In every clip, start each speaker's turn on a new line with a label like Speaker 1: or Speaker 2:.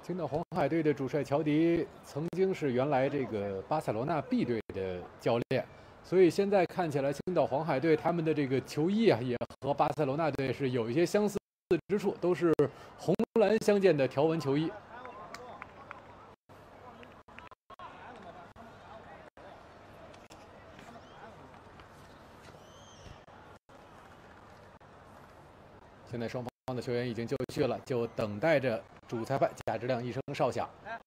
Speaker 1: 青岛黄海队的主帅乔迪曾经是原来这个巴塞罗那 B 队的教练，所以现在看起来青岛黄海队他们的这个球衣啊，也和巴塞罗那队是有一些相似之处，都是红蓝相间的条纹球衣。现在双方的球员已经就绪了，就等待着主裁判贾志亮一声哨响。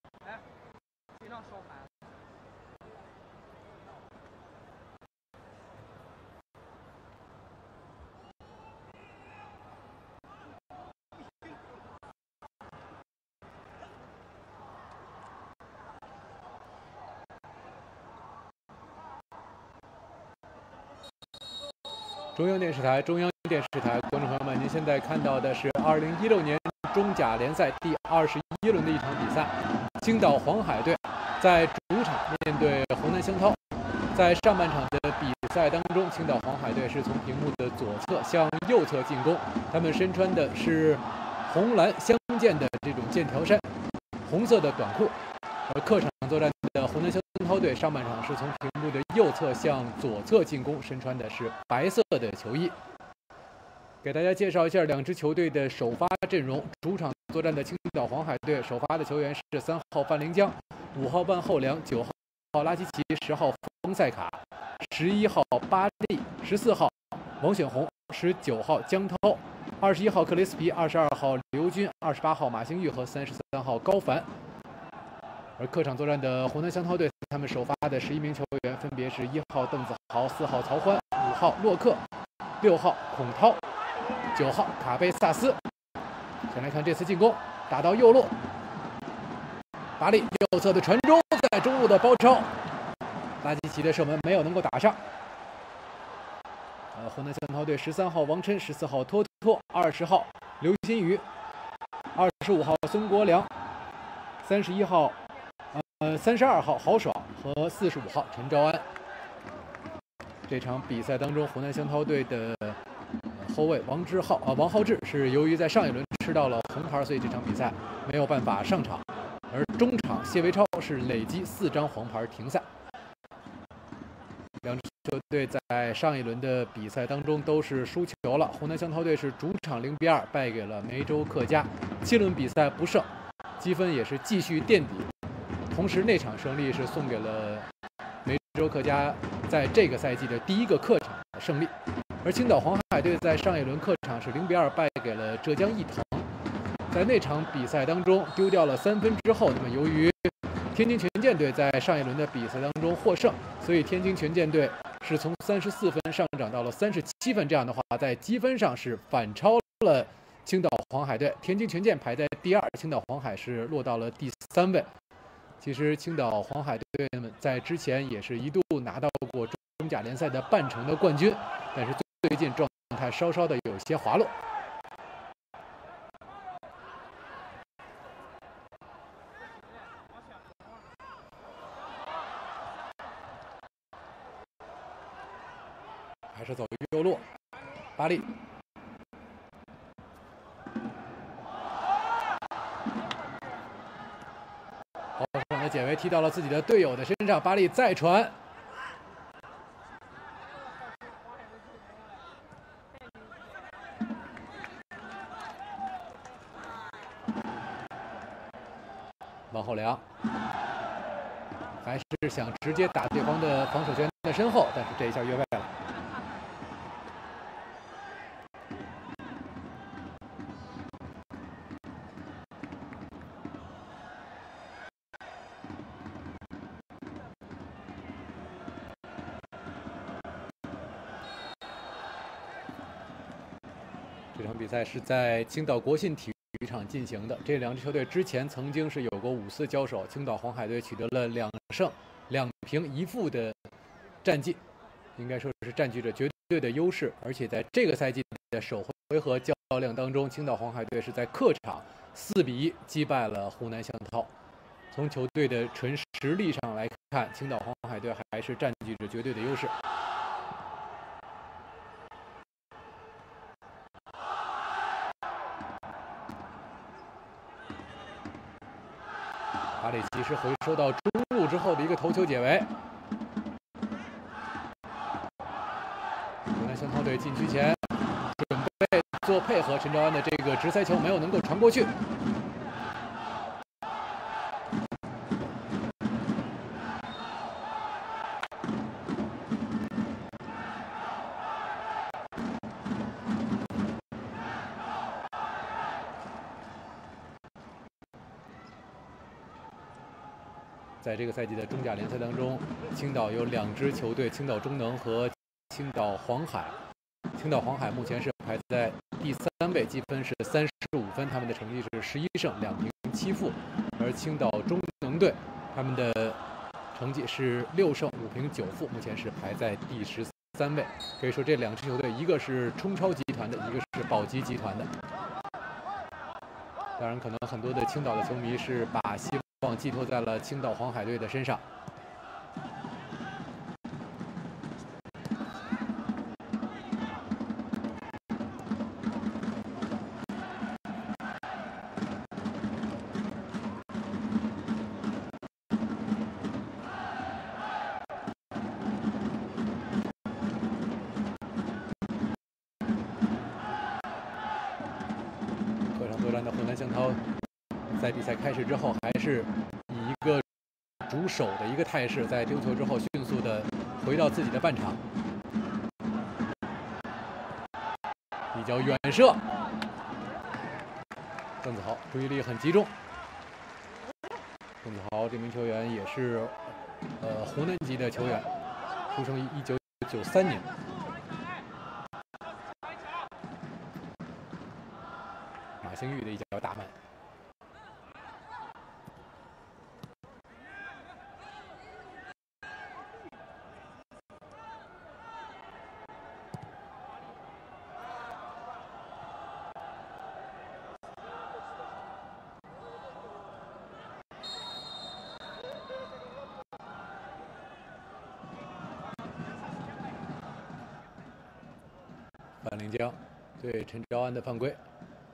Speaker 1: 中央电视台，观众朋友们，您现在看到的是2016年中甲联赛第21轮的一场比赛，青岛黄海队在主场面对湖南湘涛。在上半场的比赛当中，青岛黄海队是从屏幕的左侧向右侧进攻，他们身穿的是红蓝相间的这种剑条衫，红色的短裤。而客场作战的湖南湘涛队上半场是从屏幕的右侧向左侧进攻，身穿的是白色的球衣。给大家介绍一下两支球队的首发阵容。主场作战的青岛黄海队首发的球员是3号范凌江、5号万厚良、9号拉基奇、10号丰塞卡、11号巴利、14号王选红、19号江涛、21号克雷斯皮、22号刘军、28号马兴玉和33号高凡。而客场作战的湖南湘涛队，他们首发的11名球员分别是1号邓子豪、4号曹欢、5号洛克、6号孔涛、9号卡贝萨斯。先来看这次进攻，打到右路，巴利右侧的传中，在中路的包抄，拉基奇的射门没有能够打上。湖南湘涛队13号王琛、14号托托、20号刘新宇、25号孙国良、32号郝爽和45号陈昭安。这场比赛当中，湖南湘涛队的后卫王浩志是由于在上一轮吃到了红牌，所以这场比赛没有办法上场。而中场谢维超是累积4张黄牌停赛。两支球队在上一轮的比赛当中都是输球了。湖南湘涛队是主场0-2败给了梅州客家，7轮比赛不胜，积分也是继续垫底。同时，那场胜利是送给了梅州客家在这个赛季的第1个客场的胜利。而青岛黄海队在上一轮客场是0-2败给了浙江毅腾。在那场比赛当中丢掉了3分之后，那么由于天津权健队在上一轮的比赛当中获胜，所以天津权健队是从34分上涨到了37分。这样的话，在积分上是反超了青岛黄海队。天津权健排在第2，青岛黄海是落到了第3位。其实青岛黄海队们在之前也是一度拿到过中甲联赛的半程的冠军，但是最近状态稍稍的有些滑落。还是走右路，巴利。好爽的解围踢到了自己的队友的身上，巴利再传。王厚良还是想直接打对方的防守圈的身后，但是这一下越位了。这场比赛是在青岛国信体育场进行的。这两支球队之前曾经是有过5次交手，青岛黄海队取得了2胜2平1负的战绩，应该说是占据着绝对的优势。而且在这个赛季的首回合较量当中，青岛黄海队是在客场4-1击败了湖南湘涛。从球队的纯实力上来看，青岛黄海队还是占据着绝对的优势。 哈里及时回收到中路之后的一个头球解围。湖南湘涛队禁区前准备做配合，陈昭安的这个直塞球没有能够传过去。在这个赛季的中甲联赛当中，青岛有2支球队，青岛中能和青岛黄海。青岛黄海目前是排在第3位，积分是35分，他们的成绩是11胜2平7负。而青岛中能队，他们的成绩是6胜5平9负，目前是排在第13位。可以说这2支球队，一个是冲超集团的，一个是保级集团的。当然，可能很多的青岛的球迷是把希望寄托在了青岛黄海队的身上。客场作战的湖南湘涛，在比赛开始之后，还是以一个主守的一个态势，在丢球之后迅速的回到自己的半场，比较远射。邓子豪注意力很集中。邓子豪这名球员也是湖南籍的球员，出生于1993年。马兴玉的一脚打门。范凌江对陈昭安的犯规。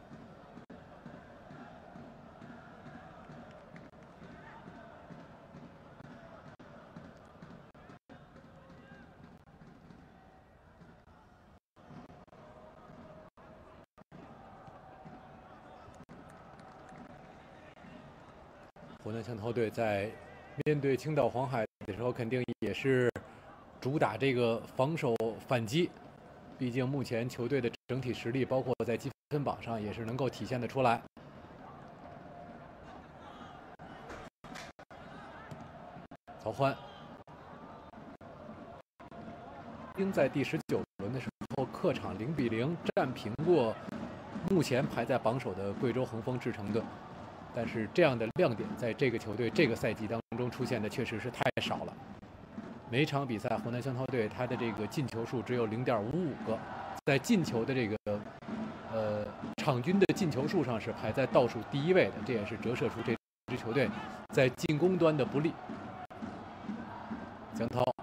Speaker 1: 湖南湘涛队在面对青岛黄海的时候，肯定也是主打这个防守反击。毕竟目前球队的整体实力，包括在积分榜上，也是能够体现得出来。曹欢，应在第19轮的时候，客场0比0战平过目前排在榜首的贵州恒丰智诚队。但是这样的亮点在这个球队这个赛季当中出现的确实是太少了。每场比赛，湖南湘涛队他的这个进球数只有0.55个，在进球的这个场均的进球数上是排在倒数第1位的，这也是折射出这支球队在进攻端的不利。江涛。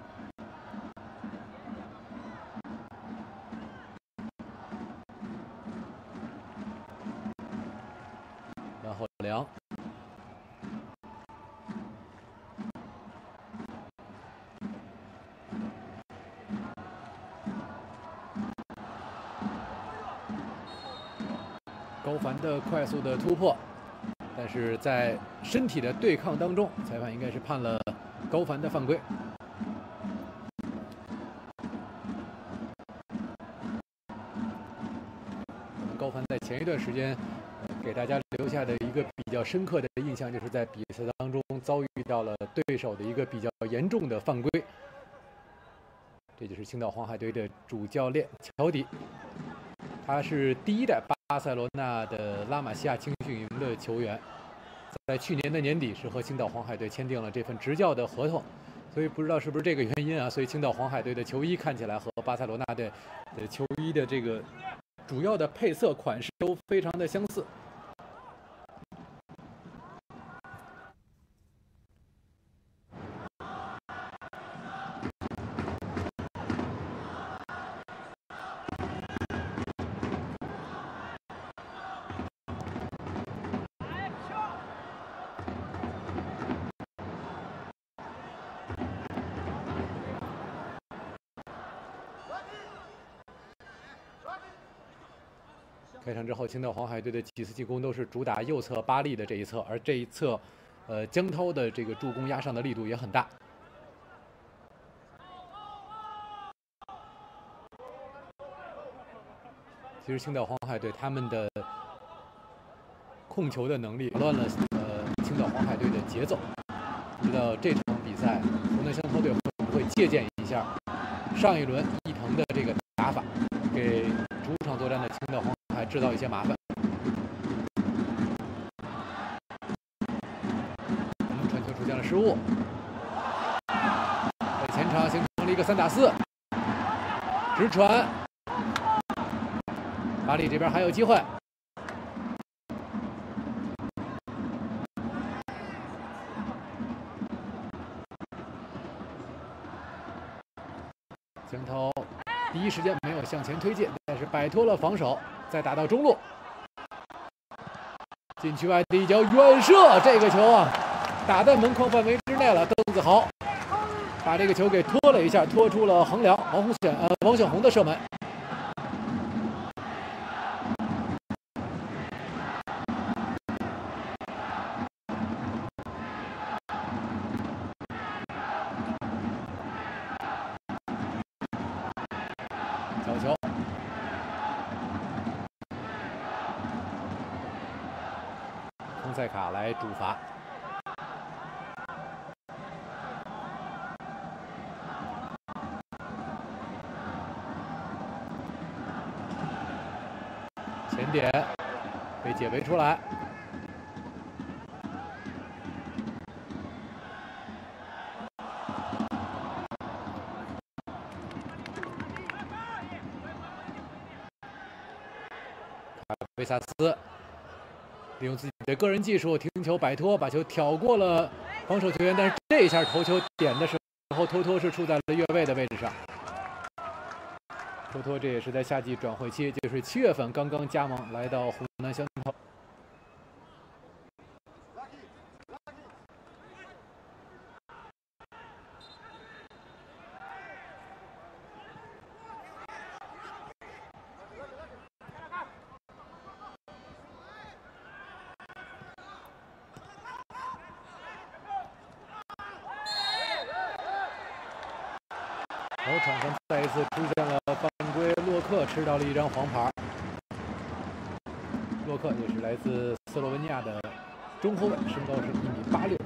Speaker 1: 然后梁。高凡的快速的突破，但是在身体的对抗当中，裁判应该是判了高凡的犯规。高凡在前一段时间给大家留下的一个比较深刻的印象，就是在比赛当中遭遇到了对手的一个比较严重的犯规。这就是青岛黄海队的主教练乔迪，他是第1代巴塞罗那的拉玛西亚青训营的球员，在去年的年底是和青岛黄海队签订了这份执教的合同，所以不知道是不是这个原因啊，所以青岛黄海队的球衣看起来和巴塞罗那的球衣的这个主要的配色款式都非常的相似。 开场之后，青岛黄海队的几次进攻都是主打右侧巴力的这一侧，而这一侧，江涛的这个助攻压上的力度也很大。其实青岛黄海队他们的控球的能力乱了青岛黄海队的节奏。不知道这场比赛湖南湘涛队会不会借鉴一下上一轮伊藤的这个打法，给主场作战的青岛黄海制造一些麻烦。传球出现了失误，在前场形成了一个3打4，直传，巴力这边还有机会。江涛第一时间没有向前推进，但是摆脱了防守，再打到中路，禁区外的一脚远射，这个球啊打在门框范围之内了。邓子豪把这个球给拖了一下，拖出了横梁，王选红的射门。角球，丰塞卡来主罚。前点被解围出来，卡维萨斯利用自己的个人技术停球摆脱，把球挑过了防守球员，但是这一下头球点的时候，托托是处在了越位的位置上。托托这也是在夏季转会期，就是7月份刚刚加盟来到湖南湘涛。然后场上再一次出现了犯规，洛克吃到了一张黄牌。洛克也是来自斯洛文尼亚的中后卫，身高是1.86米。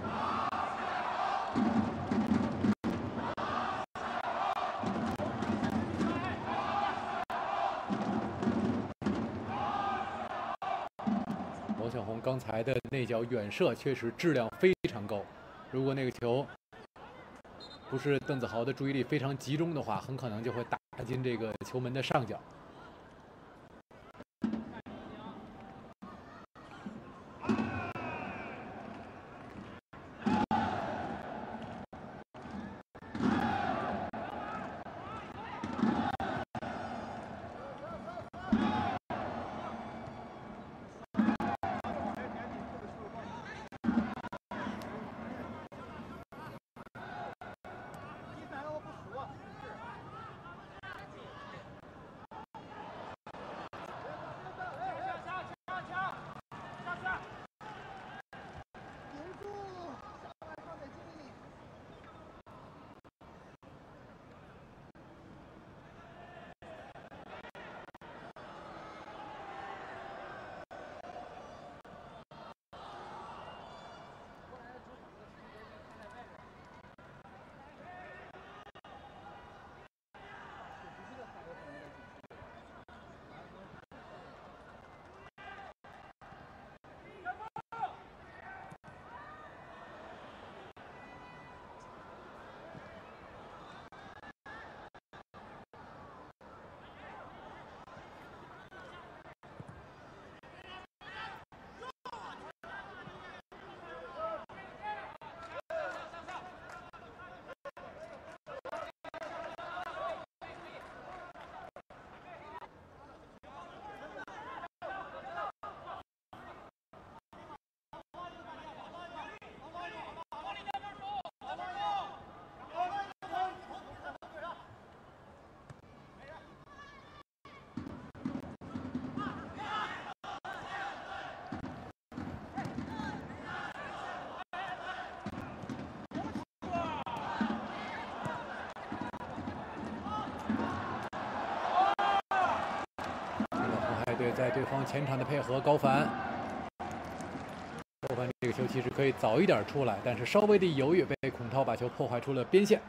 Speaker 1: 王小红刚才的那脚远射确实质量非常高，如果那个球不是邓子豪的注意力非常集中的话，很可能就会打进这个球门的上角。 在对方前场的配合，高凡。高凡这个球其实可以早一点出来，但是稍微的犹豫，被孔涛把球破坏出了边线。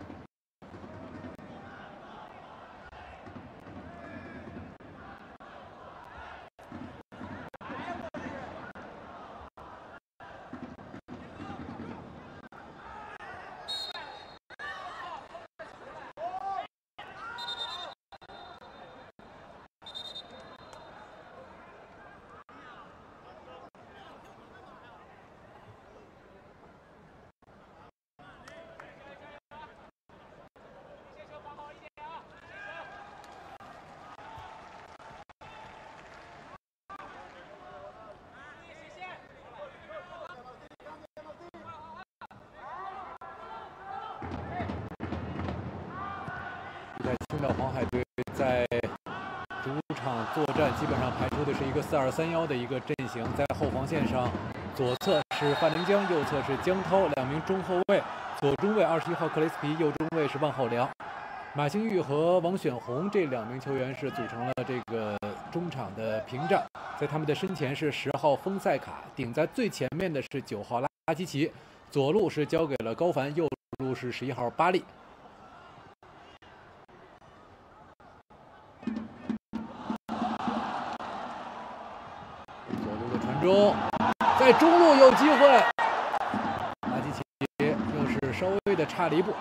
Speaker 1: 青岛黄海队在主场作战，基本上排出的是一个4-2-3-1的一个阵型，在后防线上，左侧是范凌江，右侧是江涛，两名中后卫，左中卫21号克雷斯皮，右中卫是万浩良。马兴玉和王选红这两名球员是组成了这个中场的屏障，在他们的身前是10号丰塞卡，顶在最前面的是9号拉基奇，左路是交给了高凡，右路是11号巴利。中，在中路有机会，拉基奇又是稍微的差了一步。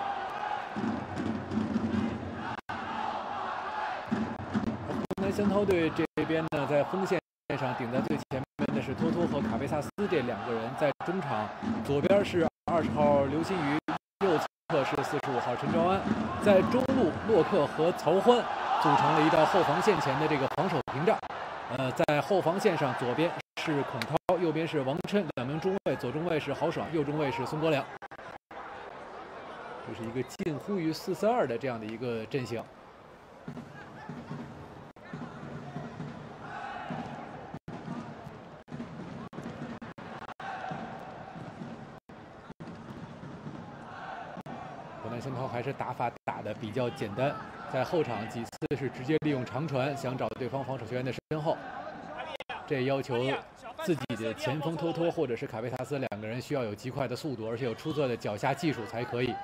Speaker 1: 湖南湘涛队这边呢，在锋线上顶在最前面的是托托和卡贝萨斯这两个人，在中场左边是20号刘新宇，右侧是45号陈昭安，在中路洛克和曹欢组成了一道后防线前的这个防守屏障。在后防线上，左边是孔涛，右边是王琛，两名中卫，左中卫是郝爽，右中卫是孙国良。这是一个近乎于4-4-2的这样的一个阵型。湖南湘涛还是打法打得比较简单。在后场几次是直接利用长传，想找对方防守球员的身后，这要求自己的前锋托托或者是卡贝萨斯两个人需要有极快的速度，而且有出色的脚下技术才可以。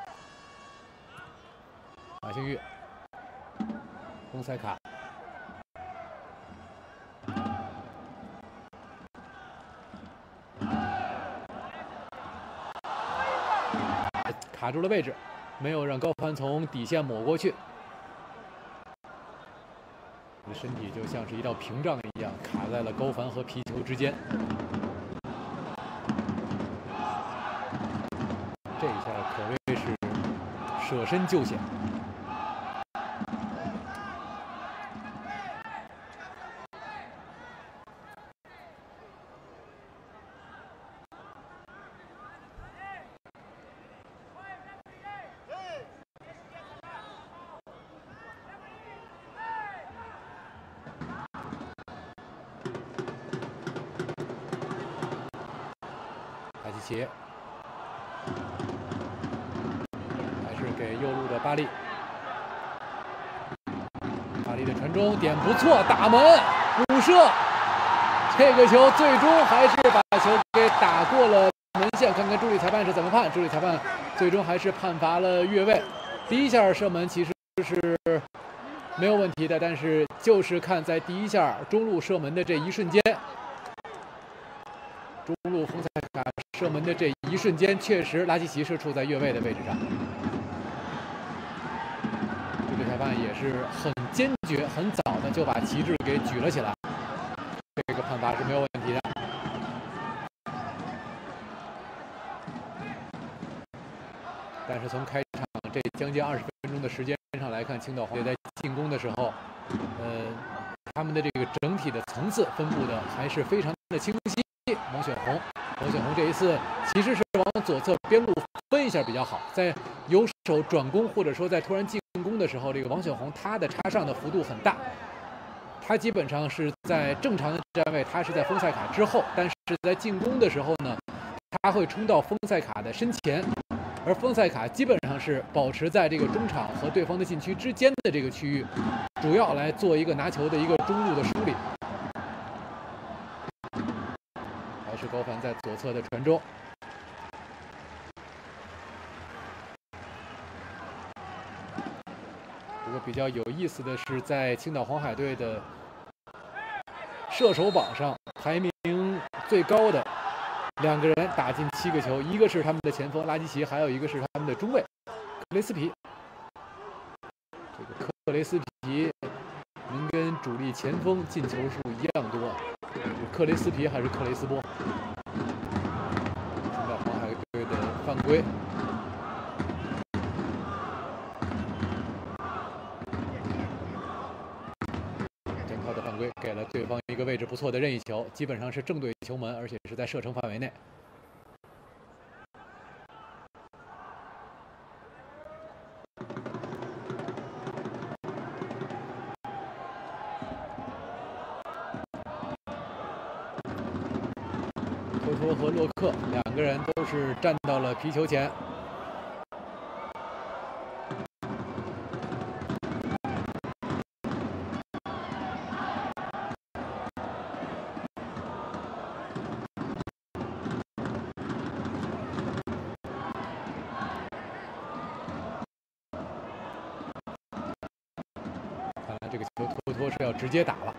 Speaker 1: 马兴玉、丰塞卡、卡住了位置，没有让高帆从底线抹过去。身体就像是一道屏障一样，卡在了高凡和皮球之间。这一下可谓是舍身救险。杰还是给右路的巴利，巴利的传中点不错，打门补射，这个球最终还是把球给打过了门线。看看助理裁判是怎么判，助理裁判最终还是判罚了越位。第一下射门其实是没有问题的，但是就是看在第一下中路射门的这一瞬间。中路丰塞卡射门的这一瞬间，确实拉基奇是处在越位的位置上。这个裁判也是很坚决、很早的就把旗帜给举了起来，这个判罚是没有问题的。但是从开场这将近20分钟的时间上来看，青岛黄队在进攻的时候，他们的这个整体的层次分布的还是非常的清晰。王选红这一次其实是往左侧边路分一下比较好，在由守转攻或者说在突然进攻的时候，这个王选红他的插上的幅度很大，他基本上是在正常的站位，他是在丰塞卡之后，但是在进攻的时候呢，他会冲到丰塞卡的身前，而丰塞卡基本上是保持在这个中场和对方的禁区之间的这个区域，主要来做一个拿球的一个中路的梳理。 是高凡在左侧的传中。不过比较有意思的是，在青岛黄海队的射手榜上排名最高的2个人打进7个球，一个是他们的前锋拉基奇，还有一个是他们的中卫克雷斯皮。这个克雷斯皮能跟主力前锋进球数一样多，克雷斯皮还是克雷斯波？青岛黄海队的犯规。给了对方一个位置不错的任意球，基本上是正对球门，而且是在射程范围内。托托和洛克2个人都是站到了皮球前。这个球托托是要直接打了，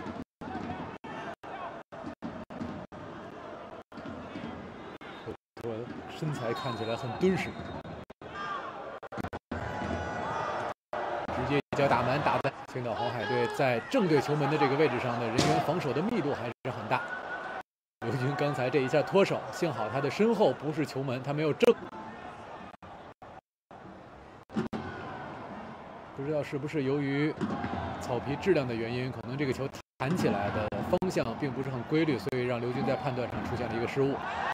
Speaker 1: 托托身材看起来很敦实，直接一脚打门，打在青岛黄海队在正对球门的这个位置上的人员防守的密度还是很大。刘军刚才这一下脱手，幸好他的身后不是球门，他没有正。不知道是不是由于草皮质量的原因，可能这个球弹起来的方向并不是很规律，所以让刘军在判断上出现了一个失误。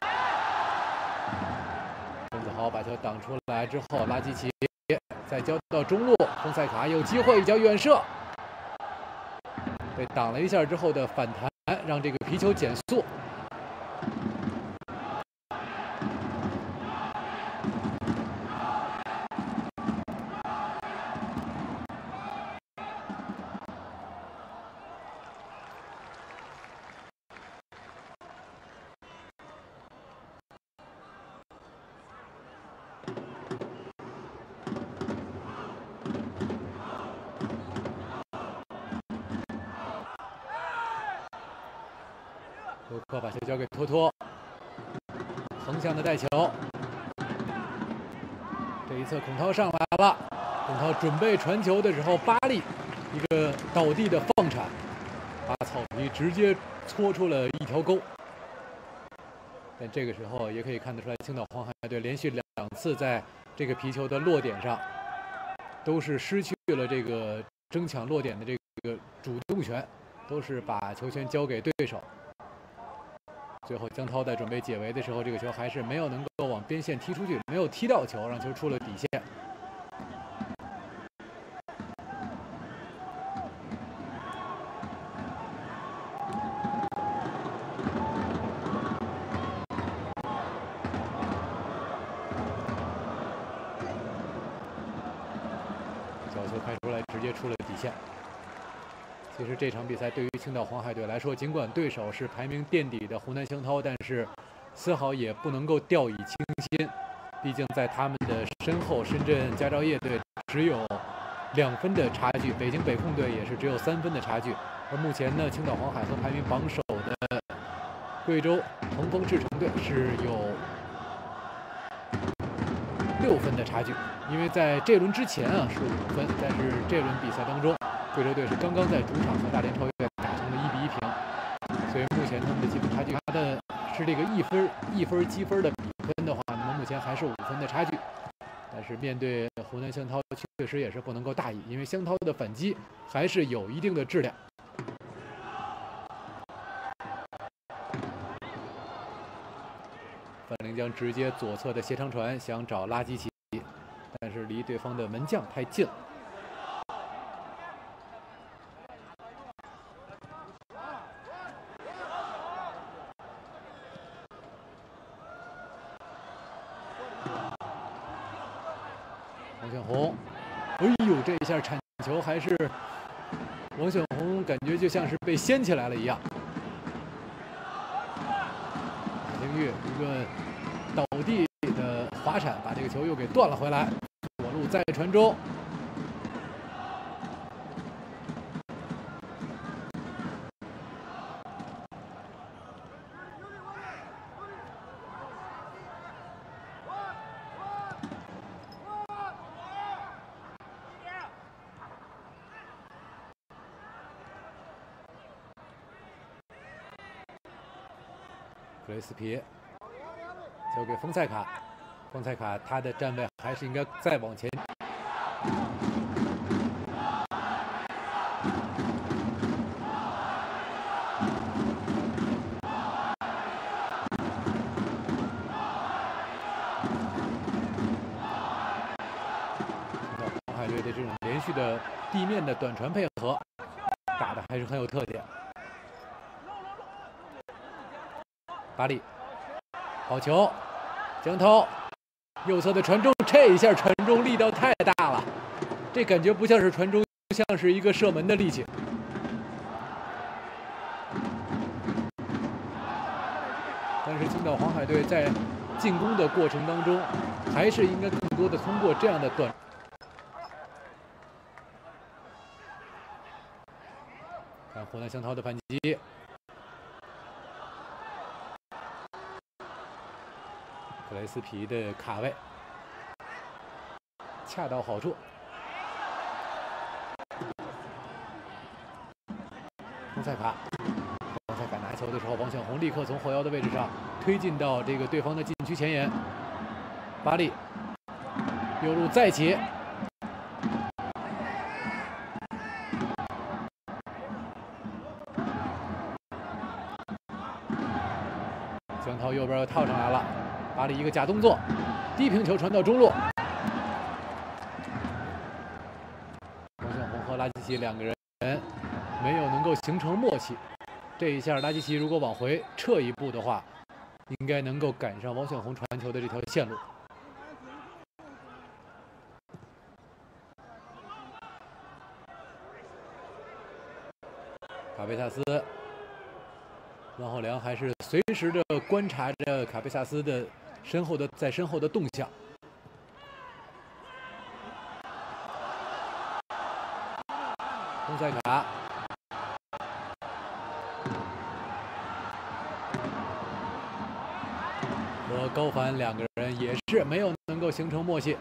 Speaker 1: 孙子豪把球挡出来之后，拉基奇再交到中路，丰塞卡有机会一脚远射，被挡了一下之后的反弹，让这个皮球减速。洛克把球交给托托，横向的带球，这一侧孔涛上来了，孔涛准备传球的时候，巴利一个倒地的放铲，把草皮直接搓出了一条沟。但这个时候也可以看得出来，青岛黄海队连续2次在这个皮球的落点上，都是失去了这个争抢落点的这个主动权，都是把球权交给对手。最后江涛在准备解围的时候，这个球还是没有能够往边线踢出去，没有踢到球，让球出了底线。角球开出来，直接出了底线。其实这场比赛对于青岛黄海队来说，尽管对手是排名垫底的湖南湘涛，但是丝毫也不能够掉以轻心。毕竟在他们的身后，深圳佳兆业队只有2分的差距，北京北控队也是只有3分的差距。而目前呢，青岛黄海和排名榜首的贵州恒丰智诚队是有6分的差距。因为在这轮之前啊是5分，但是这轮比赛当中，贵州队是刚刚在主场和大连超越打成了1比1平，所以目前他们的积分差距，他的是这个一分积分的比分的话，那么目前还是5分的差距。但是面对湖南湘涛，确实也是不能够大意，因为湘涛的反击还是有一定的质量。范凌江直接左侧的斜长传想找拉基奇，但是离对方的门将太近了。王选红，哎呦，这一下铲球还是王选红，感觉就像是被掀起来了一样。 廷玉一个倒地的滑铲，把这个球又给断了回来。左路再传中。 克雷斯皮交给丰塞卡，丰塞卡他的站位还是应该再往前。黄海队的这种连续的地面的短传配合，打的还是很有特点。 巴里，好球，江涛，右侧的传中，这一下传中力道太大了，这感觉不像是传中，像是一个射门的力气。但是青岛黄海队在进攻的过程当中，还是应该更多的通过这样的短。看湖南湘涛的反击。 克雷斯皮的卡位恰到好处。丰塞卡，丰塞卡拿球的时候，王小红立刻从后腰的位置上推进到这个对方的禁区前沿。巴利，右路再起。江涛右边又套上来了。 巴里一个假动作，低平球传到中路。王小红和拉基奇两个人没有能够形成默契。这一下，拉基奇如果往回撤一步的话，应该能够赶上王小红传球的这条线路。卡佩萨斯。 王浩良还是随时的观察着卡佩萨斯的身后的动向。丰塞卡和高凡两个人也是没有能够形成默契。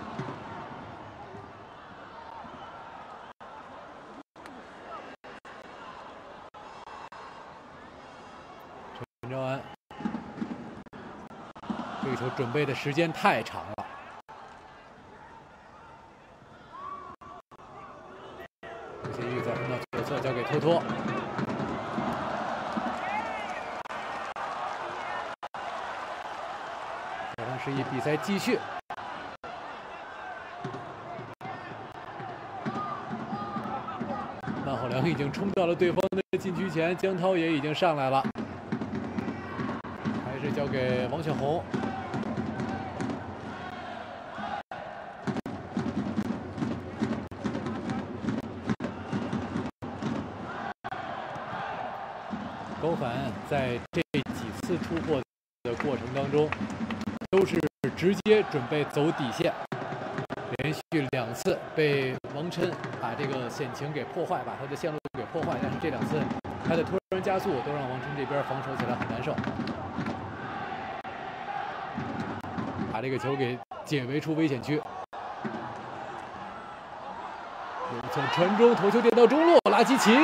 Speaker 1: 陈昭安，这个球准备的时间太长了。吴新玉再分到左侧，交给托托。21比赛继续。万浩良已经冲到了对方的禁区前，江涛也已经上来了。 还是交给王小红。高凡在这几次突破的过程当中，都是直接准备走底线，连续2次被王琛把这个险情给破坏，把他的线路给破坏。但是这2次他的突然加速，都让王琛这边防守起来很难受。 把这个球给解围出危险区，右侧传中，头球点到中路，拉基奇。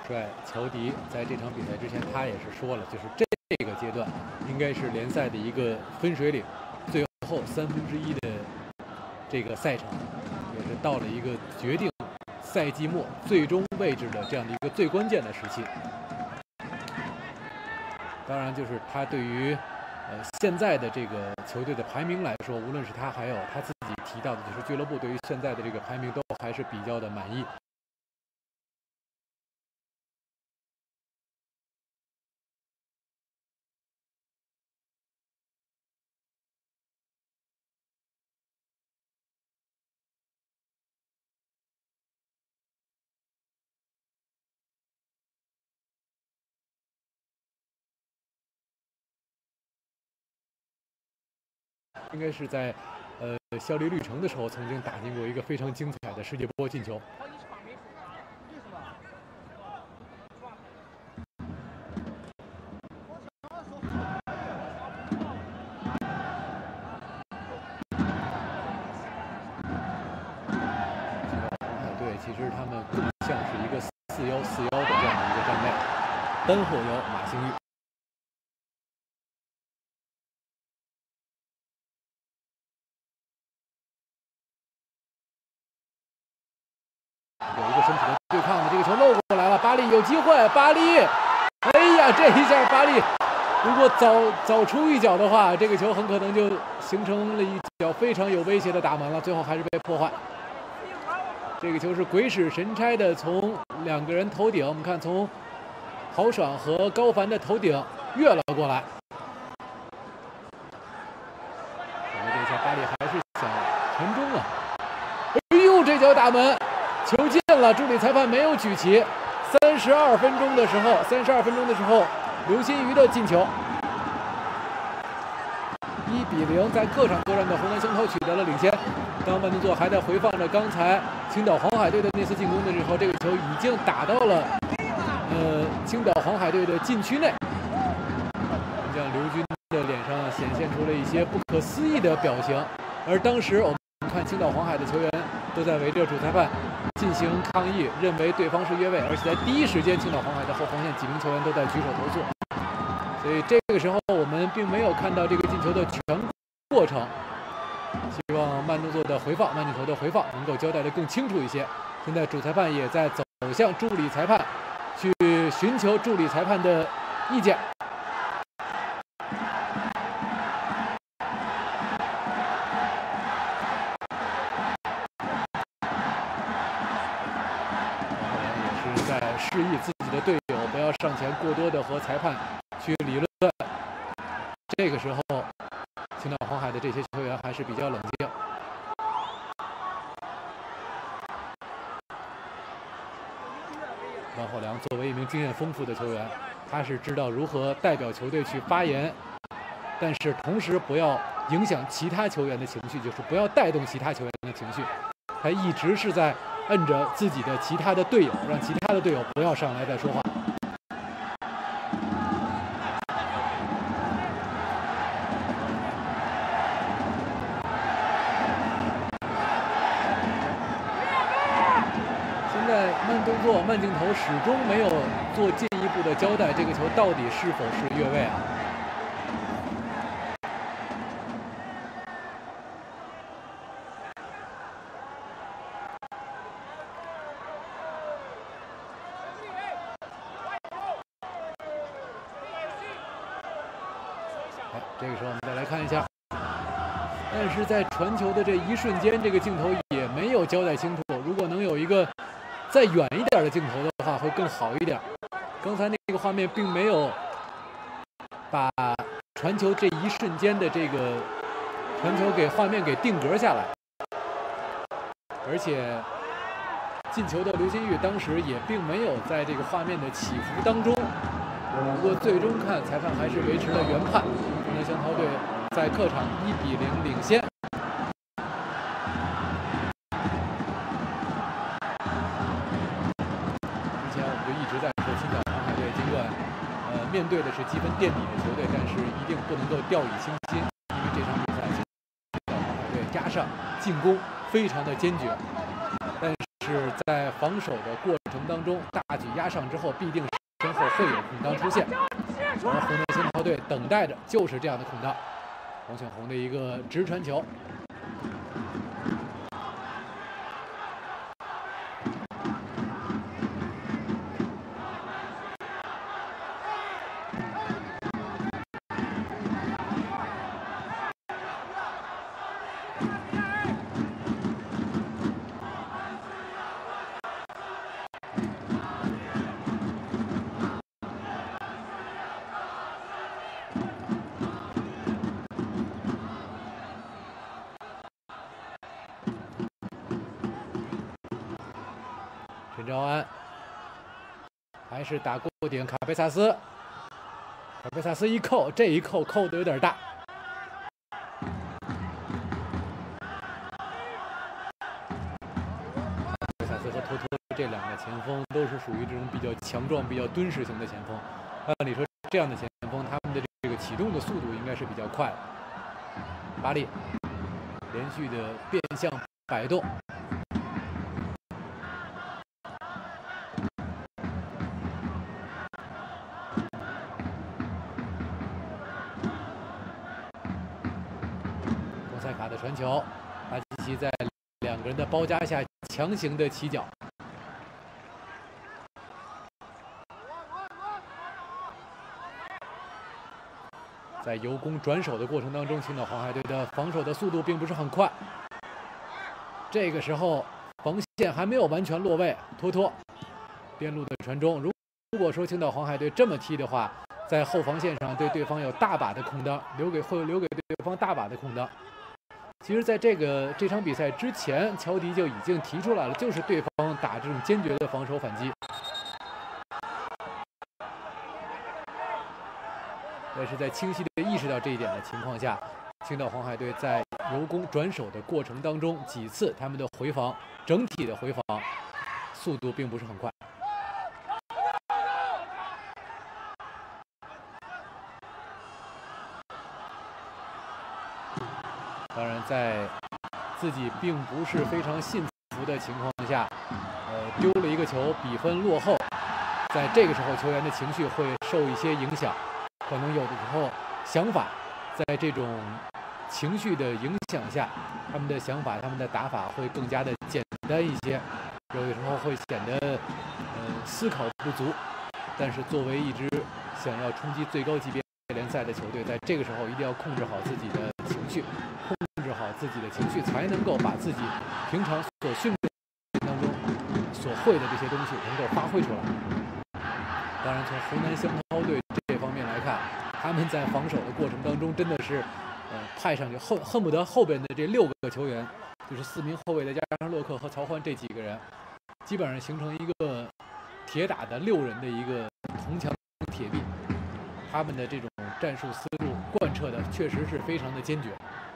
Speaker 1: 帅乔迪在这场比赛之前，他也是说了，就是这个阶段应该是联赛的一个分水岭，最后1/3的这个赛程，也是到了一个决定赛季末最终位置的这样的一个最关键的时期。当然，就是他对于现在的这个球队的排名来说，无论是他还有他自己提到的，就是俱乐部对于现在的这个排名都还是比较的满意。应该是在效力绿城的时候，曾经打进过一个非常精彩的世界波进球。黄海队其实他们更像是一个4-1-4-1的这样的一个战备，单后腰马兴玉。有一个身体的对抗的这个球漏过来了，巴利有机会，巴利，哎呀，这一下巴利如果早出一脚的话，这个球很可能就形成了一脚非常有威胁的打门了，最后还是被破坏。这个球是鬼使神差的从两个人头顶，我们看从豪爽和高凡的头顶越了过来。这一下巴利还是想传中了，哎呦，这脚打门！球进了，助理裁判没有举旗。32分钟的时候，刘新宇的进球，1-0，在客场作战的湖南湘涛取得了领先。当慢动作还在回放着刚才青岛黄海队的那次进攻的时候，这个球已经打到了青岛黄海队的禁区内。将刘军的脸上显现出了一些不可思议的表情，而当时我们看青岛黄海的球员都在围着主裁判进行抗议，认为对方是越位，而且在第一时间，青岛黄海的后防线几名球员都在举手投诉。所以这个时候我们并没有看到这个进球的全过程。希望慢动作的回放、慢镜头的回放能够交代得更清楚一些。现在主裁判也在走向助理裁判，去寻求助理裁判的意见。示意自己的队友不要上前过多的和裁判去理论。这个时候，青岛黄海的这些球员还是比较冷静。王厚良作为一名经验丰富的球员，他是知道如何代表球队去发言，但是同时不要影响其他球员的情绪，就是不要带动其他球员的情绪。他一直是在摁着自己的其他的队友，让其他的队友不要上来再说话。现在慢动作、慢镜头始终没有做进一步的交代，这个球到底是否是越位啊？这个时候我们再来看一下，但是在传球的这一瞬间，这个镜头也没有交代清楚。如果能有一个再远一点的镜头的话，会更好一点。刚才那个画面并没有把传球这一瞬间的这个传球给画面给定格下来，而且进球的刘新玉当时也并没有在这个画面的起伏当中。不过最终看，裁判还是维持了原判，湖南湘涛队在客场1-0领先。之前我们就一直在说，青岛黄海队尽管面对的是积分垫底的球队，但是一定不能够掉以轻心，因为这场比赛青岛黄海队加上进攻非常的坚决，但是在防守的过程当中，大举压上之后，必定身后会有空当出现，而湖南星涛队等待着就是这样的空当。黄显红的一个直传球。 陈昭安还是打过点卡佩萨斯，卡佩萨斯一扣，这一扣扣的有点大。卡佩萨斯和托托这两个前锋都是属于这种比较强壮、比较敦实型的前锋。按理说，这样的前锋他们的这个启动的速度应该是比较快的。巴利连续的变向摆动。 塞卡的传球，阿基奇在两个人的包夹下强行的起脚。在由攻转守的过程当中，青岛黄海队的防守的速度并不是很快。这个时候防线还没有完全落位，托托边路的传中。如果说青岛黄海队这么踢的话，在后防线上对对方有大把的空当，会留给对方大把的空当。 其实，在这场比赛之前，乔迪就已经提出来了，就是对方打这种坚决的防守反击。但是在清晰的意识到这一点的情况下，青岛黄海队在由攻转守的过程当中，几次他们的回防，整体的回防速度并不是很快。 当然，在自己并不是非常信服的情况下，丢了一个球，比分落后，在这个时候，球员的情绪会受一些影响，可能有的时候想法在这种情绪的影响下，他们的想法、他们的打法会更加的简单一些，有的时候会显得思考不足。但是作为一支想要冲击最高级别联赛的球队，在这个时候一定要控制好自己的情绪。 控制好自己的情绪，才能够把自己平常所训练当中所会的这些东西能够发挥出来。当然，从湖南湘涛队这方面来看，他们在防守的过程当中真的是，派上去恨不得后边的这6个球员，就是4名后卫再加上洛克和曹欢这几个人，基本上形成一个铁打的6人的一个铜墙铁壁。他们的这种战术思路贯彻的确实是非常的坚决。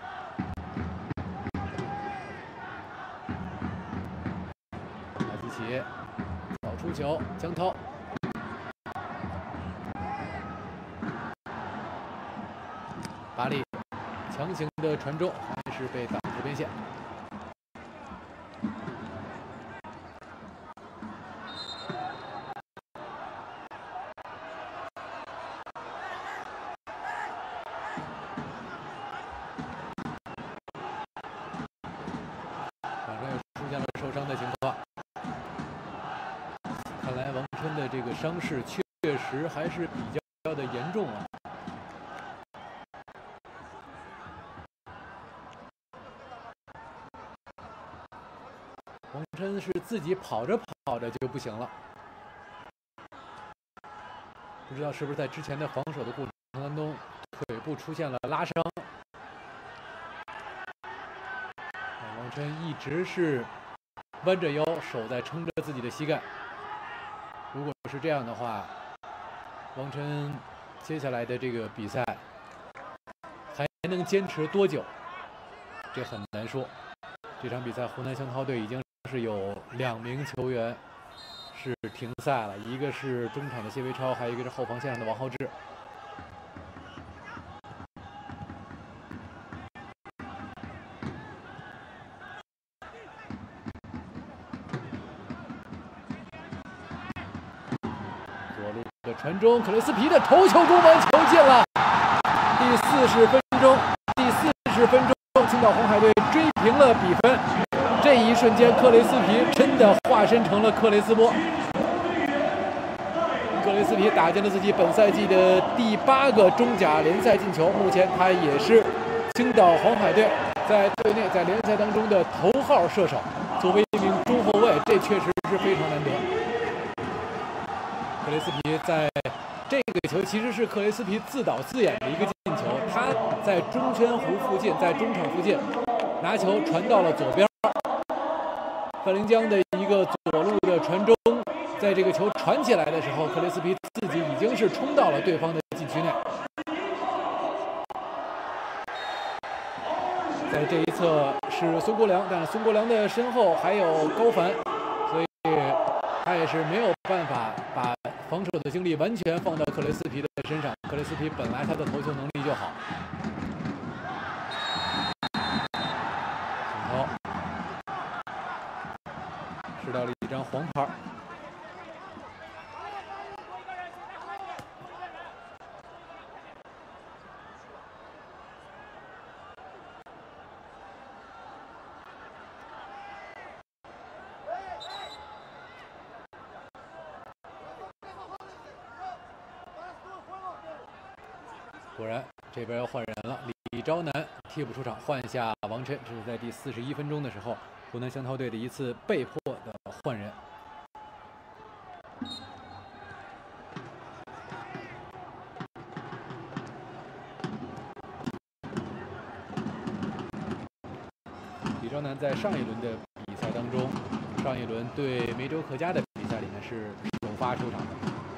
Speaker 1: 早出球，江涛，巴利强行的传中，还是被挡出边线。场上又出现了受伤的情况。 看来王琛的这个伤势确实还是比较的严重啊。王琛是自己跑着就不行了，不知道是不是在之前的防守的过程当中腿部出现了拉伤。王琛一直是弯着腰，手在撑着自己的膝盖。 如果是这样的话，王琛接下来的这个比赛还能坚持多久？这很难说。这场比赛，湖南湘涛队已经是有2名球员是停赛了，一个是中场的谢维超，还有一个是后防线上的王浩志。 传中，克雷斯皮的头球攻门球进了。第40分钟，青岛黄海队追平了比分。这一瞬间，克雷斯皮真的化身成了克雷斯波。克雷斯皮打进了自己本赛季的第8个中甲联赛进球，目前他也是青岛黄海队在队内在联赛当中的头号射手。作为一名中后卫，这确实是非常难得。克雷斯皮在这个球其实是克雷斯皮自导自演的一个进球，他在中圈弧附近，在中场附近拿球传到了左边，范林江的一个左路的传中，在这个球传起来的时候，克雷斯皮自己已经是冲到了对方的禁区内。在这一侧是孙国良，但是孙国良的身后还有高凡，所以他也是没有办法把防守的精力完全放到克雷斯皮的身上。克雷斯皮本来他的头球能力就好，镜头吃到了一张黄牌。果然，这边要换人了。李昭南替补出场，换下王琛。这是在第41分钟的时候，湖南湘涛队的一次被迫的换人。李昭南在上一轮的比赛当中，上一轮对梅州客家的比赛里面是首发出场的。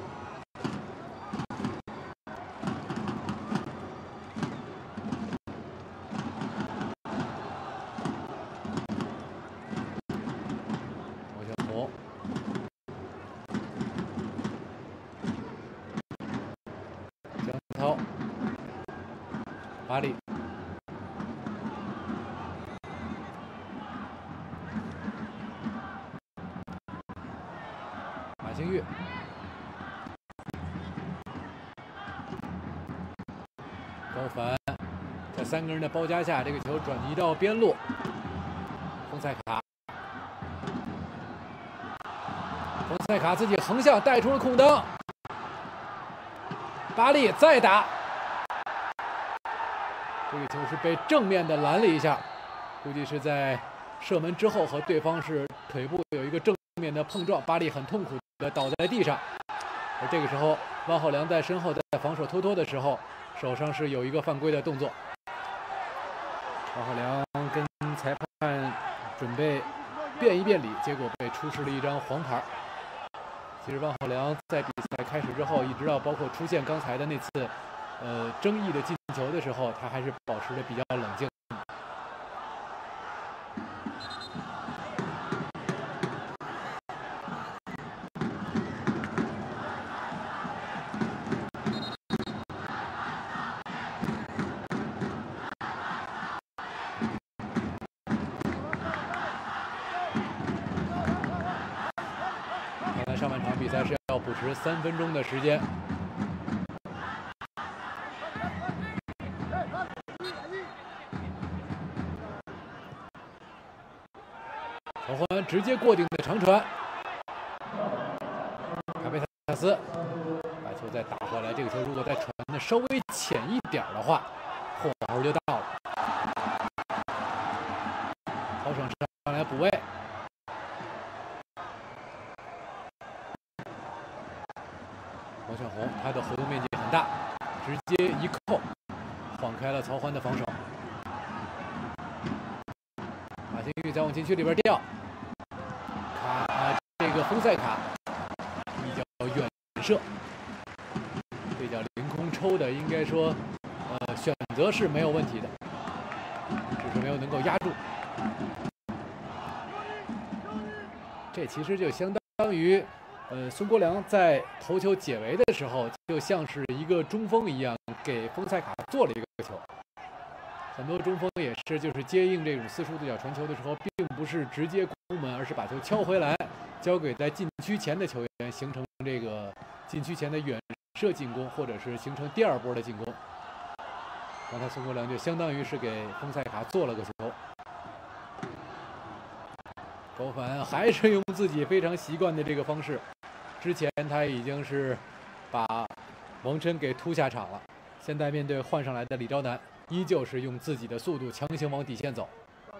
Speaker 1: 巴里，马星玉，高凡，在3个人的包夹下，这个球转移到边路，冯塞卡自己横向带出了空当，巴里再打。这个球是被正面的拦了一下，估计是在射门之后和对方是腿部有一个正面的碰撞，巴里很痛苦的倒在地上。而这个时候，汪浩良在身后在防守托的时候，手上是有一个犯规的动作。汪浩良跟裁判准备辩一辩理，结果被出示了一张黄牌。其实汪浩良在比赛开始之后，一直到包括出现刚才的那次争议的进球的时候，他还是保持着比较冷静。看来上半场比赛是要补时3分钟的时间。曹欢直接过顶的长传，卡贝塔斯把球再打回来。这个球如果再传的稍微浅一点的话，后头就到了。曹爽上来补位，王炫红他的活动面积很大，直接一扣，晃开了曹欢的防守。马星玉再往禁区里边吊。这个冯塞卡比较远射，这叫凌空抽的，应该说，选择是没有问题的，只是没有能够压住。这其实就相当于，孙国良在头球解围的时候，就像是一个中锋一样，给冯塞卡做了一个球。很多中锋也是，就是接应这种四处对角传球的时候，并不是直接攻门，而是把球敲回来，交给在禁区前的球员，形成这个禁区前的远射进攻，或者是形成第二波的进攻。刚才宋国良就相当于是给丰塞卡做了个球。周凡还是用自己非常习惯的这个方式，之前他已经是把王琛给突下场了，现在面对换上来的李昭南，依旧是用自己的速度强行往底线走。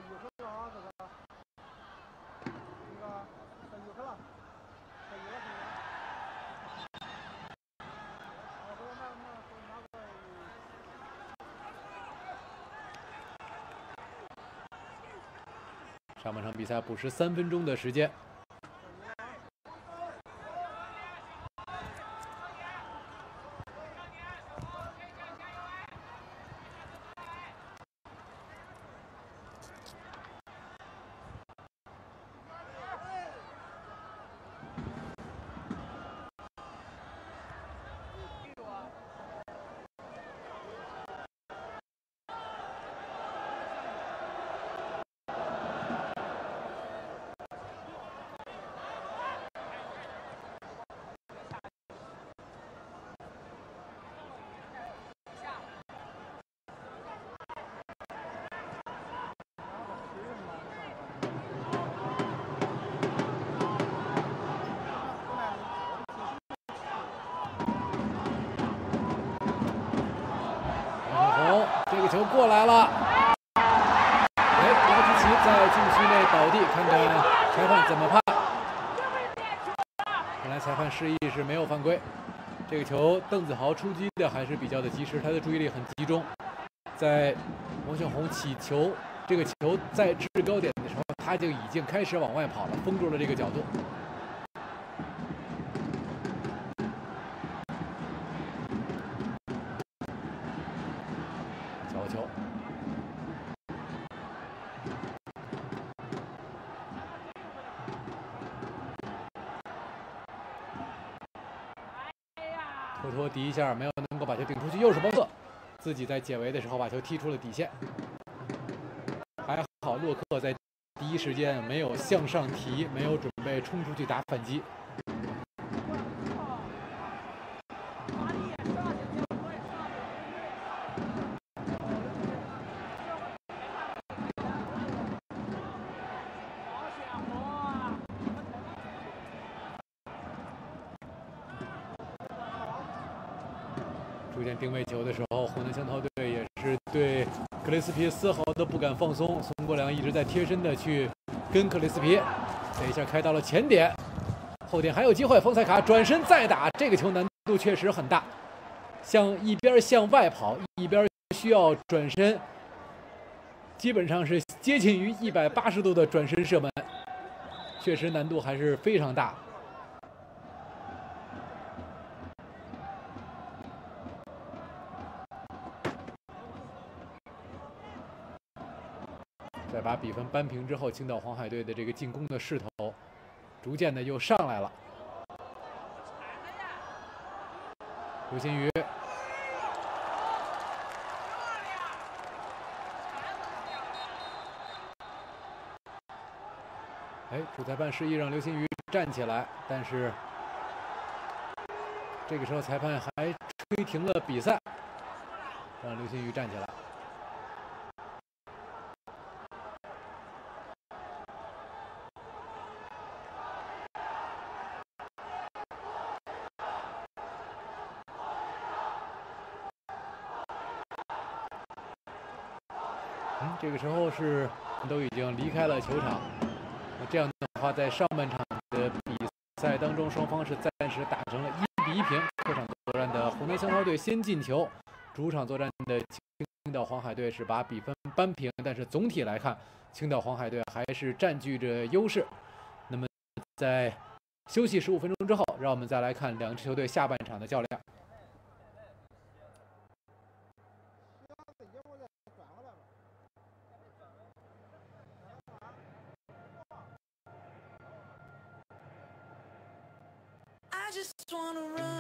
Speaker 1: 上半场比赛补时3分钟的时间。这个球过来了，拉基奇在禁区内倒地，看看裁判怎么判。看来裁判示意是没有犯规。这个球邓子豪出击的还是比较的及时，他的注意力很集中。在王炫红起球，这个球在制高点的时候，他就已经开始往外跑了，封住了这个角度。角球。托迪一下没有能够把球顶出去，又是包特，自己在解围的时候把球踢出了底线。还好洛克在第一时间没有向上提，没有准备冲出去打反击。出现定位球的时候，湖南湘涛队也是对克雷斯皮丝毫都不敢放松。宋国良一直在贴身的去跟克雷斯皮，这一下开到了前点，后点还有机会。丰塞卡转身再打，这个球难度确实很大，一边向外跑，一边需要转身，基本上是接近于180度的转身射门，确实难度还是非常大。在把比分扳平之后，青岛黄海队的这个进攻的势头逐渐的又上来了。刘新宇，主裁判示意让刘新宇站起来，但是这个时候裁判还吹停了比赛，让刘新宇站起来。这个时候是都已经离开了球场。这样的话，在上半场的比赛当中，双方是暂时打成了1-1平。客场作战的湖南湘涛队先进球，主场作战的青岛黄海队是把比分扳平。但是总体来看，青岛黄海队还是占据着优势。那么在休息15分钟之后，让我们再来看两支球队下半场的较量。
Speaker 2: I just wanna run